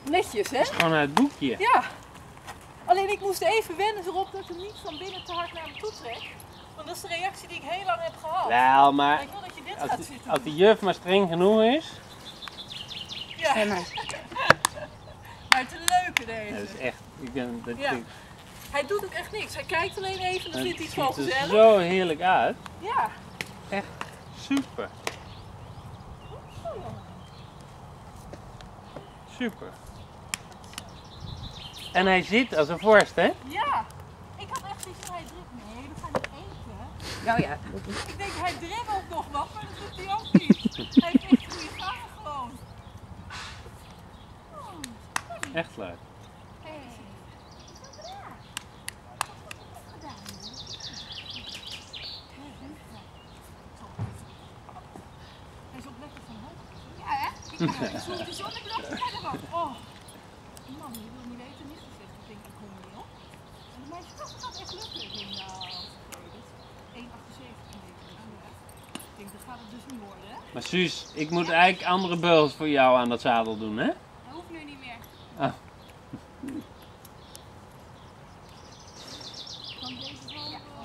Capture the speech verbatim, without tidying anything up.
netjes, hè? Dat is gewoon uit het boekje. Ja. Alleen ik moest even wennen erop dat ik hem niet van binnen te hard naar me toe trek. Want dat is de reactie die ik heel lang heb gehad. Wel, maar Ik wil dat je dit als gaat die, zitten als doen. die juf maar streng genoeg is. Ja. En hij- Maar het is een leuke deze. Dat is echt. Ik ben, dat Ja. vind- Hij doet ook echt niks. Hij kijkt alleen even en dan het vindt hij het gewoon ziet er gezellig. zo heerlijk uit. Ja. Echt super. Super. En hij zit als een vorst, hè? Ja. Ik had echt zoiets van hij drukt. Nee, we gaan niet eten. Nou ja, Ik denk hij dribbelt nog wat, maar dat doet hij ook niet. Hij heeft echt goede gangen gewoon. Oh, Echt leuk. hey. Hij is ook lekker van hoog. ja hè? Ja, hij zoekt de zonnebrand verder af. Oh. Man, je wil niet weten, niet gezegd. Ik denk, ik kom er niet op. En mijn schat gaat echt lukken. Ik denk, nou, één komma achtenzeventig meter. Ik denk, dat gaat het dus niet worden, hè? Maar Suus, ik moet eigenlijk andere beugels voor jou aan dat zadel doen, hè? Dat hoeft nu niet meer. Ah. Kan deze wel... Ja.